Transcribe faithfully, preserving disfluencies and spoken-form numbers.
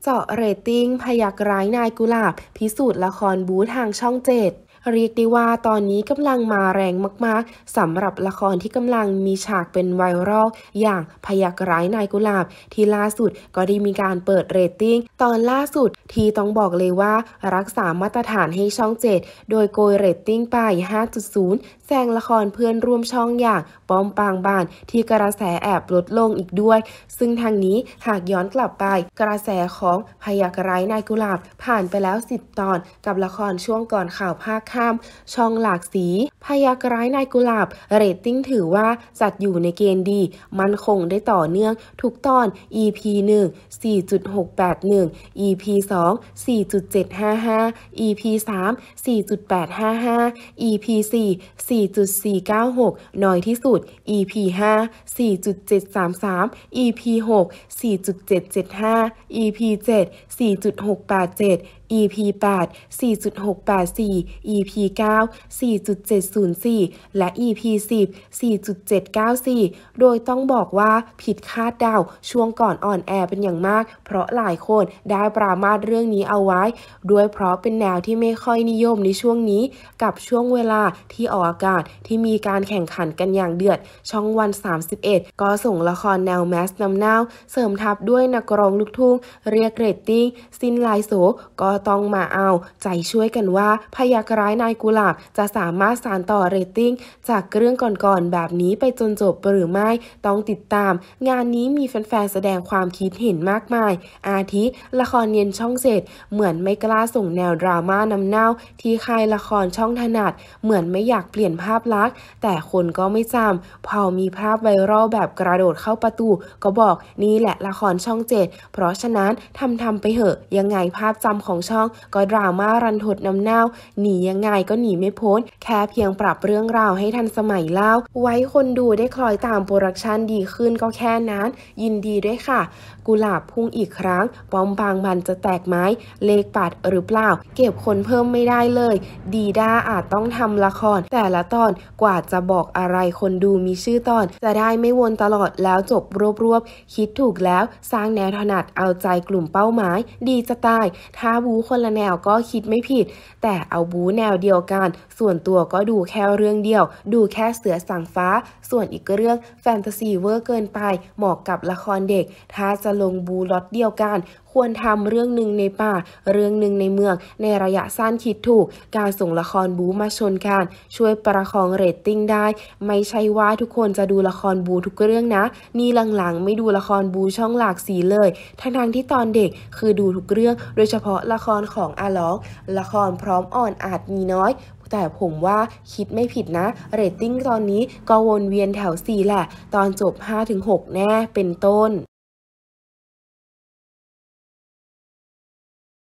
จาะเรตติ้งพยัคฆ์ร้ายนายกุหลาบพิสูจน์ละครบู๊ทางช่องเจ็ดเรียกได้ว่าตอนนี้กำลังมาแรงมากๆสำหรับละครที่กำลังมีฉากเป็นไวรัลอย่างพยัคฆ์ร้ายนายกุหลาบที่ล่าสุดก็ได้มีการเปิดเรตติ้งตอนล่าสุดที่ต้องบอกเลยว่ารักษามาตรฐานให้ช่องเจ็ดโดยโกยเรตติ้งไป ห้าจุดศูนย์ แซงละครเพื่อนร่วมช่องอย่างป้อมปางบานที่กระแสแอบลดลงอีกด้วยซึ่งทางนี้หากย้อนกลับไปกระแสของพยัคฆ์ร้ายนายกุหลาบผ่านไปแล้วสิบตอนกับละครช่วงก่อนข่าวภาคค่ำช่องหลากสีพยัคฆ์ร้ายนายกุหลาบเรตติ้งถือว่าจัดอยู่ในเกณฑ์ดีมั่นคงได้ต่อเนื่องทุกตอน อี พี หนึ่ง สี่จุดหกแปดหนึ่ง อี พี สอง สี่จุดเจ็ดห้าห้า อี พี สาม สี่จุดแปดห้าห้า อี พี สี่ สี่จุดสี่เก้าหก น้อยที่สุด อี พี ห้า สี่จุดเจ็ดสามสาม อี พี หก สี่จุดเจ็ดเจ็ดห้า อี พี เจ็ด สี่จุดหกแปดเจ็ด อี พี แปด สี่จุดหกแปดสี่ อี พี เก้า สี่จุดเจ็ดศูนย์สี่ และ อี พี สิบ สี่จุดเจ็ดเก้าสี่ โดยต้องบอกว่าผิดคาดเดาช่วงก่อนอ่อนแอเป็นอย่างมากเพราะหลายคนได้ปรามาสเรื่องนี้เอาไว้ด้วยเพราะเป็นแนวที่ไม่ค่อยนิยมในช่วงนี้กับช่วงเวลาที่ออกอากาศที่มีการแข่งขันกันอย่างเดือดช่องวันสามสิบเอ็ดก็ส่งละครแนวแมสนำหน้าเสริมทับด้วยนักร้องลูกทุ่งเรียกเรตติ้งสิ้นลายโสก็ต้องมาเอาใจช่วยกันว่าพยัคฆ์ร้ายนายกุหลาบจะสามารถสานต่อเรตติ้งจากเรื่องก่อนๆแบบนี้ไปจนจบหรือไม่ต้องติดตามงานนี้มีแฟนๆแสดงความคิดเห็นมากมายอาทิละครเย็นช่องเจ็ดเหมือนไม่กล้าส่งแนวดราม่านำเน่าที่ค่ายละครช่องถนัดเหมือนไม่อยากเปลี่ยนภาพลักษณ์แต่คนก็ไม่จำพอมีภาพไวรัลแบบกระโดดเข้าประตูก็บอกนี่แหละละครช่องเจ็ดเพราะฉะนั้นทำทำไปเหอะยังไงภาพจำของช่องก็ดราม่ารันทดน้ำเน่าหนียังไงก็หนีไม่พ้นแค่เพียงปรับเรื่องราวให้ทันสมัยเล่าไว้คนดูได้คอยตามโปรดักชันดีขึ้นก็แค่นั้นยินดีด้วยค่ะกุหลาบพุ่งอีกครั้งป้อมบางบันจะแตกไม้เลขปัดหรือเปล่าเก็บคนเพิ่มไม่ได้เลยดีด้าอาจต้องทำละครแต่ละตอนกว่าจะบอกอะไรคนดูมีชื่อตอนจะได้ไม่วนตลอดแล้วจบรวบๆคิดถูกแล้วสร้างแนวถนัดเอาใจกลุ่มเป้าหมายดีจะตายถ้าบูคนละแนวก็คิดไม่ผิดแต่เอาบูแนวเดียวกันส่วนตัวก็ดูแค่เรื่องเดียวดูแค่เสือสั่งฟ้าส่วนอีกเรื่องแฟนตาซีเวอร์เกินไปเหมาะกับละครเด็กถ้าจะลงบูล็อตเดียวกันควรทำเรื่องหนึ่งในป่าเรื่องหนึ่งในเมืองในระยะสั้นคิดถูกการส่งละครบูมาชนกันช่วยประคองเรตติ้งได้ไม่ใช่ว่าทุกคนจะดูละครบูทุกเรื่องนะนี่หลังๆไม่ดูละครบูช่องหลากสีเลยทั้งๆที่ตอนเด็กคือดูทุกเรื่องโดยเฉพาะละครของอาล้องละครพร้อมอ่อนอาจมีน้อยแต่ผมว่าคิดไม่ผิดนะเรตติ้งตอนนี้ก็วนเวียนแถวสี่แหละตอนจบ ห้าถึงหก แน่เป็นต้น